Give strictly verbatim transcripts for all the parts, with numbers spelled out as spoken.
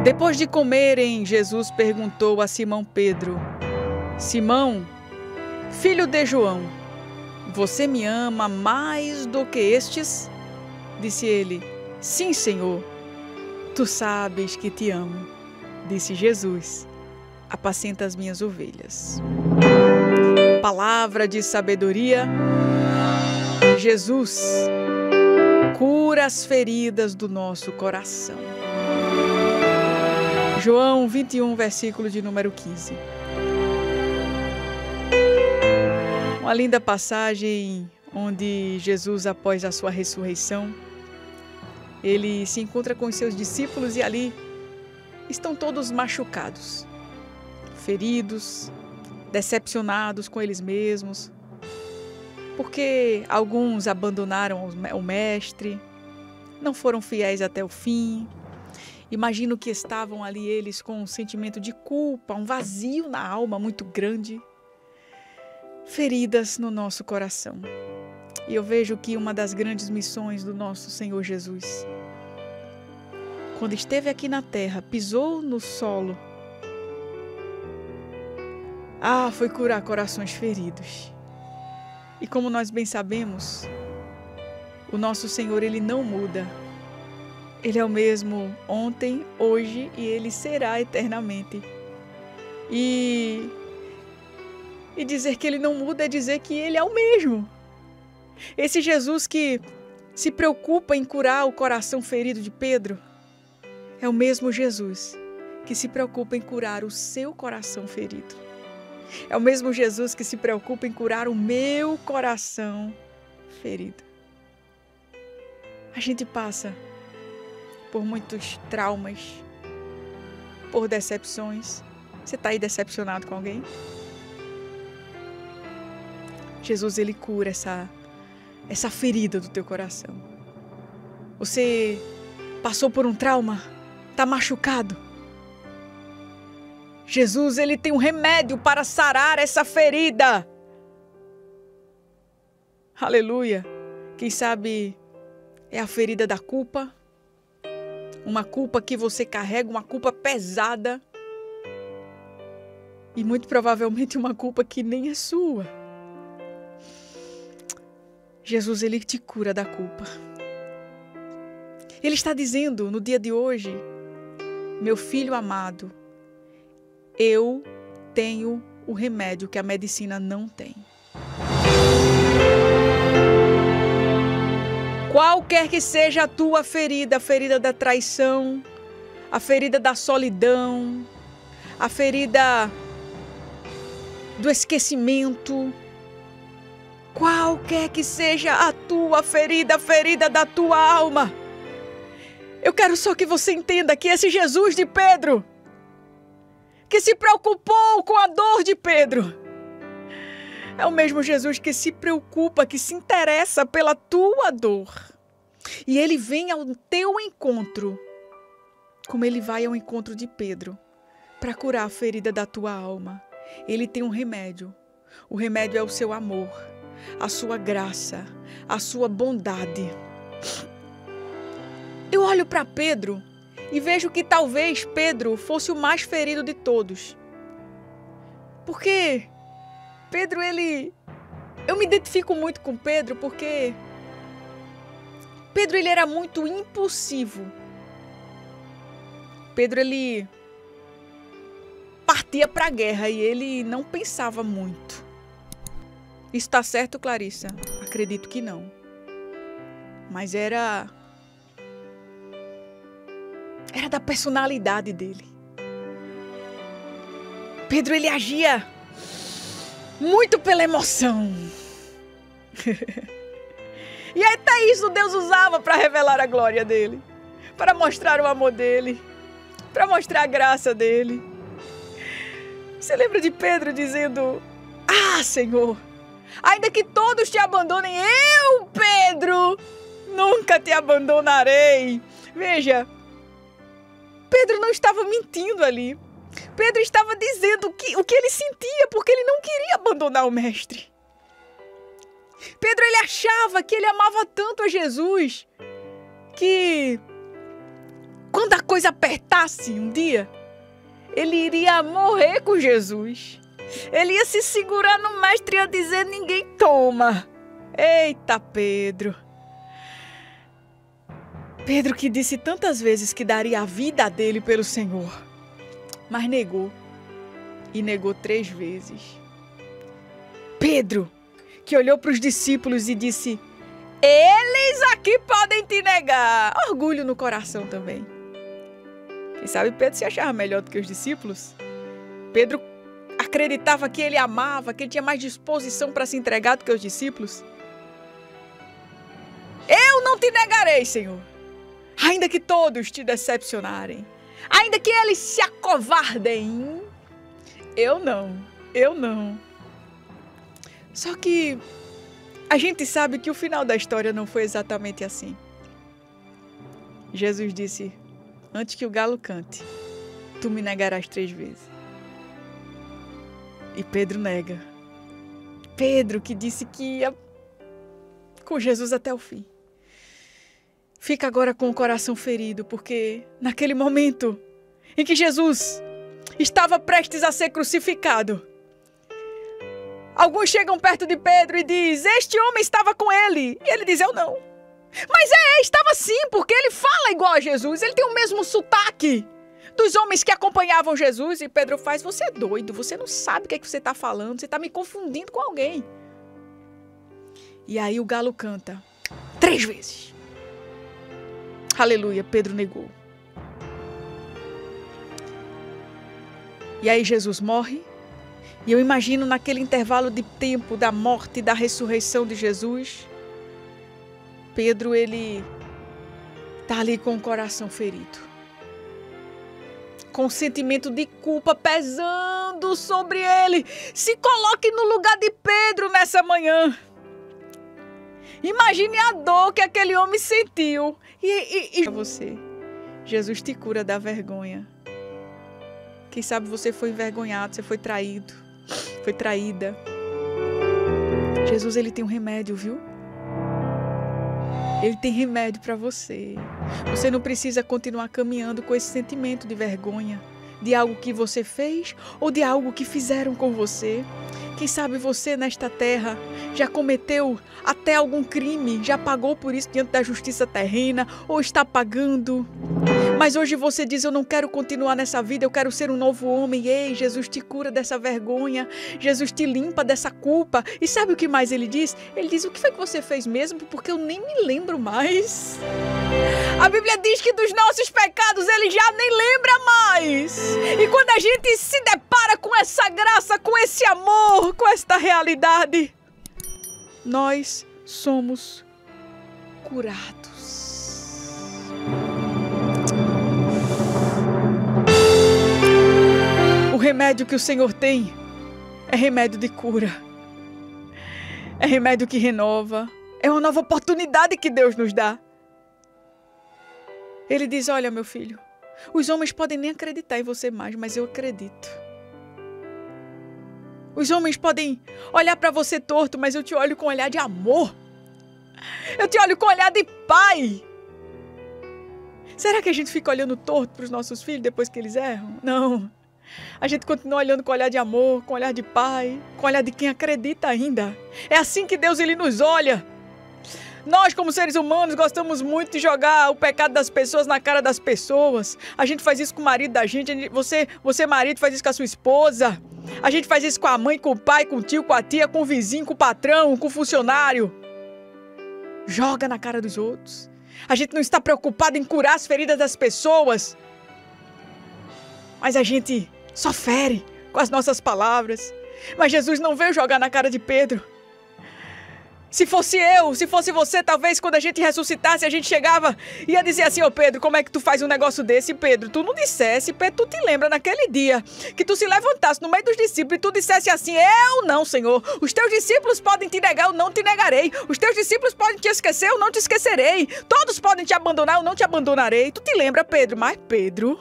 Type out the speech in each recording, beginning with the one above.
Depois de comerem, Jesus perguntou a Simão Pedro: Simão, filho de João, você me ama mais do que estes? Disse ele: Sim, Senhor, tu sabes que te amo. Disse Jesus: apacenta as minhas ovelhas. Palavra de sabedoria. Jesus cura as feridas do nosso coração. João vinte e um, versículo de número quinze. Uma linda passagem onde Jesus, após a sua ressurreição, ele se encontra com os seus discípulos e ali estão todos machucados, feridos, decepcionados com eles mesmos, porque alguns abandonaram o mestre, não foram fiéis até o fim. Imagino que estavam ali eles com um sentimento de culpa, um vazio na alma muito grande, feridas no nosso coração. E eu vejo que uma das grandes missões do nosso Senhor Jesus, quando esteve aqui na terra, pisou no solo, ah, foi curar corações feridos. E como nós bem sabemos, o nosso Senhor, Ele não muda. Ele é o mesmo ontem, hoje e Ele será eternamente. E, e dizer que Ele não muda é dizer que Ele é o mesmo. Esse Jesus que se preocupa em curar o coração ferido de Pedro, é o mesmo Jesus que se preocupa em curar o seu coração ferido. É o mesmo Jesus que se preocupa em curar o meu coração ferido. A gente passa por muitos traumas, por decepções. Você está aí decepcionado com alguém? Jesus, Ele cura essa, essa ferida do teu coração. Você passou por um trauma? Está machucado? Jesus, Ele tem um remédio para sarar essa ferida. Aleluia. Quem sabe é a ferida da culpa. Uma culpa que você carrega, uma culpa pesada. E muito provavelmente uma culpa que nem é sua. Jesus, Ele te cura da culpa. Ele está dizendo no dia de hoje: meu filho amado, eu tenho o remédio que a medicina não tem. Qualquer que seja a tua ferida, a ferida da traição, a ferida da solidão, a ferida do esquecimento, qualquer que seja a tua ferida, a ferida da tua alma, eu quero só que você entenda que esse Jesus de Pedro, que se preocupou com a dor de Pedro, é o mesmo Jesus que se preocupa, que se interessa pela tua dor. E Ele vem ao teu encontro, como Ele vai ao encontro de Pedro, para curar a ferida da tua alma. Ele tem um remédio. O remédio é o seu amor, a sua graça, a sua bondade. Eu olho para Pedro e vejo que talvez Pedro fosse o mais ferido de todos. Porque Pedro, ele... Eu me identifico muito com Pedro porque Pedro, ele era muito impulsivo. Pedro, ele partia para a guerra e ele não pensava muito. Isso está certo, Clarissa? Acredito que não. Mas era... Era da personalidade dele. Pedro, ele agia muito pela emoção. E até isso Deus usava para revelar a glória dele, para mostrar o amor dele, para mostrar a graça dele. Você lembra de Pedro dizendo: ah, Senhor, ainda que todos te abandonem, eu, Pedro, nunca te abandonarei. Veja, Pedro não estava mentindo ali. Pedro estava dizendo que, o que ele sentia, porque ele não queria abandonar o mestre. Pedro, ele achava que ele amava tanto a Jesus, que quando a coisa apertasse um dia, ele iria morrer com Jesus. Ele ia se segurar no mestre e ia dizer: ninguém toma. Eita, Pedro. Pedro que disse tantas vezes que daria a vida dele pelo Senhor, mas negou. E negou três vezes. Pedro que olhou para os discípulos e disse: eles aqui podem te negar. Orgulho no coração também. Quem sabe Pedro se achava melhor do que os discípulos. Pedro acreditava que ele amava, que ele tinha mais disposição para se entregar do que os discípulos. Eu não te negarei, Senhor, ainda que todos te decepcionarem, ainda que eles se acovardem. Eu não, eu não. Só que a gente sabe que o final da história não foi exatamente assim. Jesus disse: antes que o galo cante, tu me negarás três vezes. E Pedro nega. Pedro que disse que ia com Jesus até o fim. Fica agora com o coração ferido, porque naquele momento em que Jesus estava prestes a ser crucificado, alguns chegam perto de Pedro e dizem: este homem estava com ele. E ele diz: eu não. Mas é, estava sim, porque ele fala igual a Jesus. Ele tem o mesmo sotaque dos homens que acompanhavam Jesus. E Pedro faz: você é doido, você não sabe o que é que você está falando, você está me confundindo com alguém. E aí o galo canta três vezes. Aleluia, Pedro negou. E aí Jesus morre. E eu imagino naquele intervalo de tempo da morte e da ressurreição de Jesus, Pedro, ele está ali com o coração ferido, com o sentimento de culpa pesando sobre ele. Se coloque no lugar de Pedro nessa manhã. Imagine a dor que aquele homem sentiu. E, e, e você, Jesus te cura da vergonha. Quem sabe você foi envergonhado, você foi traído, foi traída. Jesus, ele tem um remédio, viu? Ele tem remédio para você. Você não precisa continuar caminhando com esse sentimento de vergonha, de algo que você fez ou de algo que fizeram com você. Quem sabe você nesta terra já cometeu até algum crime, já pagou por isso diante da justiça terrena ou está pagando. Mas hoje você diz: eu não quero continuar nessa vida, eu quero ser um novo homem. Ei, Jesus te cura dessa vergonha, Jesus te limpa dessa culpa. E sabe o que mais ele diz? Ele diz: o que foi que você fez mesmo? Porque eu nem me lembro mais. A Bíblia diz que dos nossos pecados ele já nem lembra mais. E quando a gente se depara com essa graça, com esse amor, com esta realidade, nós somos curados. O remédio que o Senhor tem é remédio de cura. É remédio que renova. É uma nova oportunidade que Deus nos dá. Ele diz: olha, meu filho, os homens podem nem acreditar em você mais, mas eu acredito. Os homens podem olhar para você torto, mas eu te olho com um olhar de amor. Eu te olho com um olhar de pai. Será que a gente fica olhando torto para os nossos filhos depois que eles erram? Não. A gente continua olhando com olhar de amor, com olhar de pai, com olhar de quem acredita ainda. É assim que Deus, ele nos olha. Nós, como seres humanos, gostamos muito de jogar o pecado das pessoas na cara das pessoas. A gente faz isso com o marido da gente. Você, você marido, faz isso com a sua esposa. A gente faz isso com a mãe, com o pai, com o tio, com a tia, com o vizinho, com o patrão, com o funcionário. Joga na cara dos outros. A gente não está preocupado em curar as feridas das pessoas. Mas a gente só fere com as nossas palavras. Mas Jesus não veio jogar na cara de Pedro. Se fosse eu, se fosse você, talvez quando a gente ressuscitasse, a gente chegava e ia dizer assim: ô Pedro, como é que tu faz um negócio desse? Pedro, tu não dissesse, Pedro, tu te lembra naquele dia que tu se levantasse no meio dos discípulos e tu dissesse assim: eu não, Senhor, os teus discípulos podem te negar, eu não te negarei. Os teus discípulos podem te esquecer, eu não te esquecerei. Todos podem te abandonar, eu não te abandonarei. Tu te lembra, Pedro? Mas Pedro...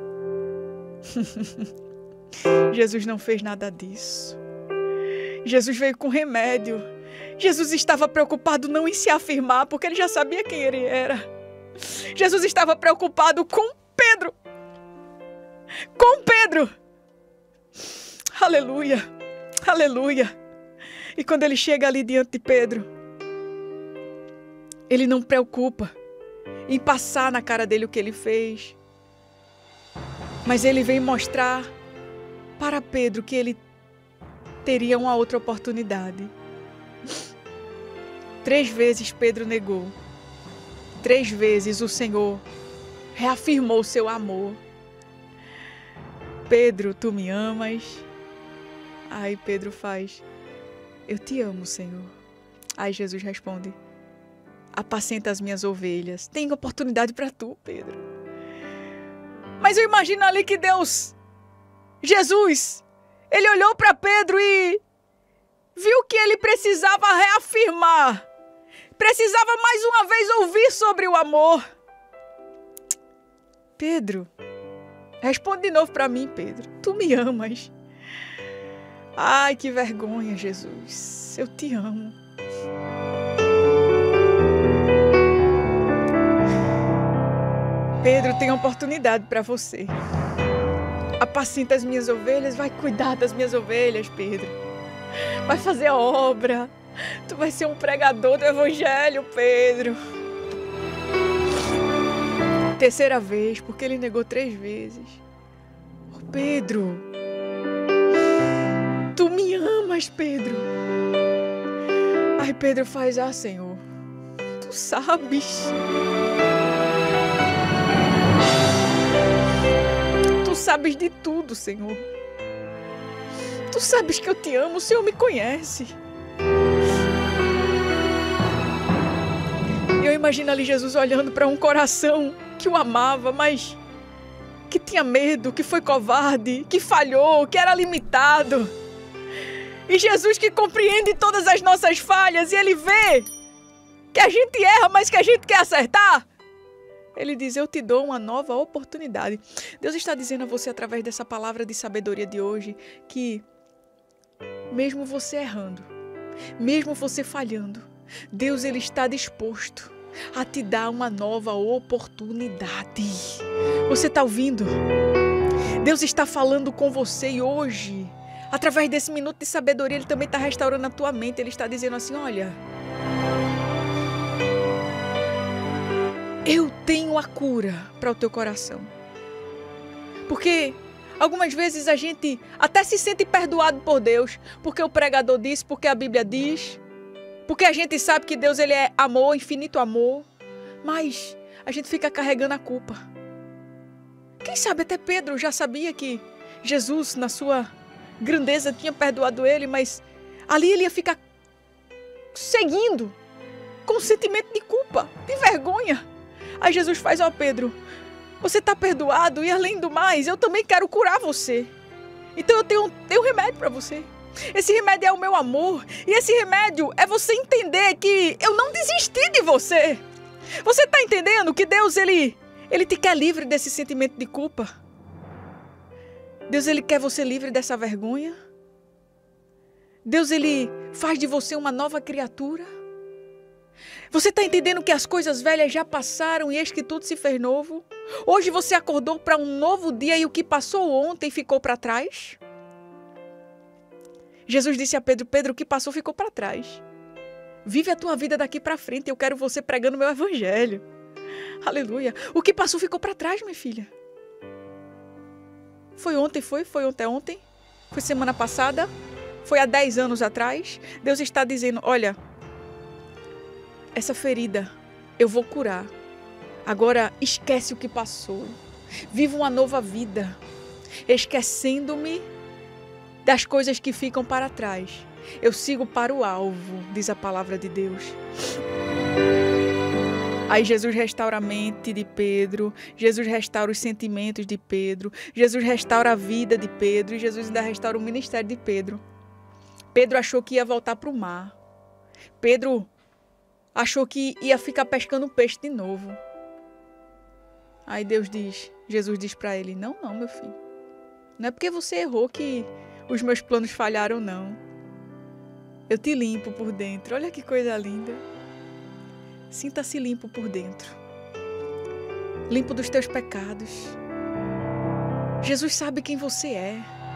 Jesus não fez nada disso. Jesus veio com remédio. Jesus estava preocupado não em se afirmar, porque ele já sabia quem ele era. Jesus estava preocupado com Pedro. Com Pedro. Aleluia. Aleluia. E quando ele chega ali diante de Pedro, ele não preocupa em passar na cara dele o que ele fez. Mas ele vem mostrar para Pedro que ele teria uma outra oportunidade. Três vezes Pedro negou. Três vezes o Senhor reafirmou o seu amor. Pedro, tu me amas? Aí Pedro faz: eu te amo, Senhor. Aí Jesus responde: apacenta as minhas ovelhas. Tem oportunidade para tu, Pedro. Mas eu imagino ali que Deus, Jesus, ele olhou para Pedro e viu que ele precisava reafirmar. Precisava mais uma vez ouvir sobre o amor. Pedro, responde de novo para mim, Pedro. Tu me amas? Ai, que vergonha, Jesus. Eu te amo. Pedro, tem oportunidade para você. Apacenta as minhas ovelhas, vai cuidar das minhas ovelhas, Pedro. Vai fazer a obra. Tu vai ser um pregador do Evangelho, Pedro. Terceira vez, porque ele negou três vezes. Oh, Pedro, tu me amas, Pedro. Aí Pedro faz: ah, Senhor, tu sabes. Tu sabes de tudo, Senhor. Tu sabes que eu te amo, o Senhor me conhece. E eu imagino ali Jesus olhando para um coração que o amava, mas que tinha medo, que foi covarde, que falhou, que era limitado. E Jesus, que compreende todas as nossas falhas, e Ele vê que a gente erra, mas que a gente quer acertar. Ele diz: eu te dou uma nova oportunidade. Deus está dizendo a você, através dessa palavra de sabedoria de hoje, que mesmo você errando, mesmo você falhando, Deus, Ele está disposto a te dar uma nova oportunidade. Você está ouvindo? Deus está falando com você, e hoje, através desse minuto de sabedoria, Ele também está restaurando a tua mente. Ele está dizendo assim: olha, eu tenho a cura para o teu coração. Porque algumas vezes a gente até se sente perdoado por Deus, porque o pregador disse, porque a Bíblia diz, porque a gente sabe que Deus, Ele é amor, infinito amor, mas a gente fica carregando a culpa. Quem sabe até Pedro já sabia que Jesus, na sua grandeza, tinha perdoado ele, mas ali ele ia ficar seguindo com um sentimento de culpa, de vergonha. Aí Jesus faz: ó, Pedro, você está perdoado, e além do mais, eu também quero curar você. Então eu tenho, tenho um remédio para você. Esse remédio é o meu amor. E esse remédio é você entender que eu não desisti de você. Você está entendendo que Deus, Ele, Ele te quer livre desse sentimento de culpa? Deus, Ele quer você livre dessa vergonha? Deus, Ele faz de você uma nova criatura? Você está entendendo que as coisas velhas já passaram e eis que tudo se fez novo? Hoje você acordou para um novo dia e o que passou ontem ficou para trás? Jesus disse a Pedro: Pedro, o que passou ficou para trás. Vive a tua vida daqui para frente. Eu quero você pregando o meu evangelho. Aleluia. O que passou ficou para trás, minha filha. Foi ontem, foi? Foi ontem, ontem? Foi semana passada? Foi há dez anos atrás? Deus está dizendo: olha, essa ferida eu vou curar. Agora esquece o que passou. Viva uma nova vida, esquecendo-me das coisas que ficam para trás. Eu sigo para o alvo, diz a palavra de Deus. Aí Jesus restaura a mente de Pedro, Jesus restaura os sentimentos de Pedro, Jesus restaura a vida de Pedro, e Jesus ainda restaura o ministério de Pedro. Pedro achou que ia voltar para o mar. Pedro achou que ia ficar pescando peixe de novo. Aí Deus diz, Jesus diz para ele: não, não, meu filho. Não é porque você errou que os meus planos falharam, não. Eu te limpo por dentro. Olha que coisa linda. Sinta-se limpo por dentro. Limpo dos teus pecados. Jesus sabe quem você é.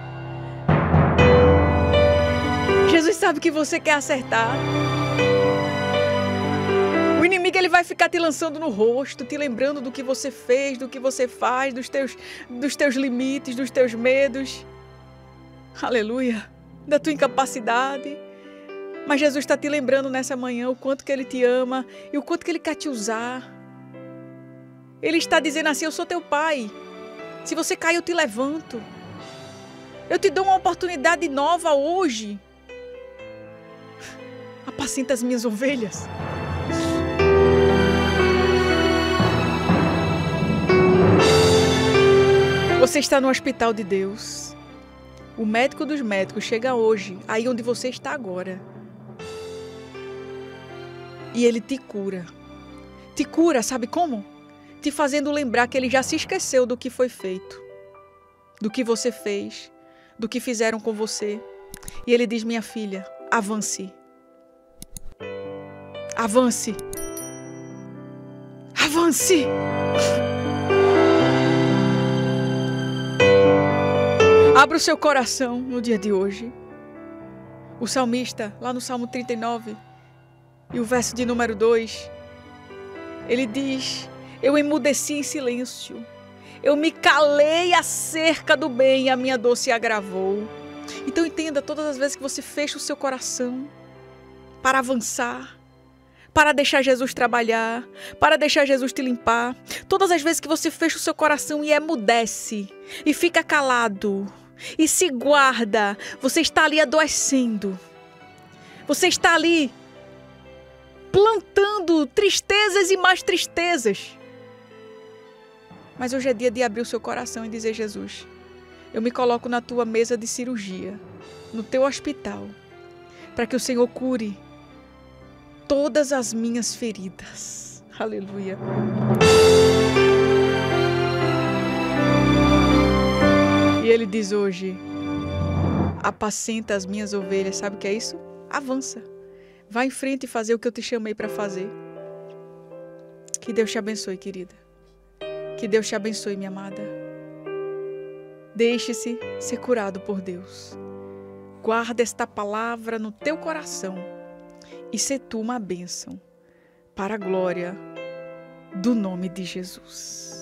Jesus sabe que você quer acertar. O inimigo ele vai ficar te lançando no rosto, te lembrando do que você fez, do que você faz, dos teus, dos teus limites, dos teus medos. Aleluia. Da tua incapacidade. Mas Jesus está te lembrando nessa manhã o quanto que Ele te ama e o quanto que Ele quer te usar. Ele está dizendo assim, eu sou teu pai. Se você cair, eu te levanto. Eu te dou uma oportunidade nova hoje. Apacenta as minhas ovelhas. Você está no hospital de Deus. O médico dos médicos chega hoje, aí onde você está agora. E ele te cura. Te cura, sabe como? Te fazendo lembrar que ele já se esqueceu do que foi feito. Do que você fez. Do que fizeram com você. E ele diz, minha filha, avance. Avance. Avance. Abra o seu coração no dia de hoje. O salmista, lá no Salmo trinta e nove, e o verso de número dois, ele diz, eu emudeci em silêncio, eu me calei acerca do bem e a minha dor se agravou. Então entenda, todas as vezes que você fecha o seu coração para avançar, para deixar Jesus trabalhar, para deixar Jesus te limpar, todas as vezes que você fecha o seu coração e emudece, e fica calado, e se guarda, você está ali adoecendo. Você está ali plantando tristezas e mais tristezas. Mas hoje é dia de abrir o seu coração e dizer, Jesus, eu me coloco na tua mesa de cirurgia, no teu hospital, para que o Senhor cure todas as minhas feridas. Aleluia. E ele diz hoje, apacenta as minhas ovelhas. Sabe o que é isso? Avança. Vai em frente e fazer o que eu te chamei para fazer. Que Deus te abençoe, querida. Que Deus te abençoe, minha amada. Deixe-se ser curado por Deus. Guarda esta palavra no teu coração e se tu uma bênção para a glória do nome de Jesus.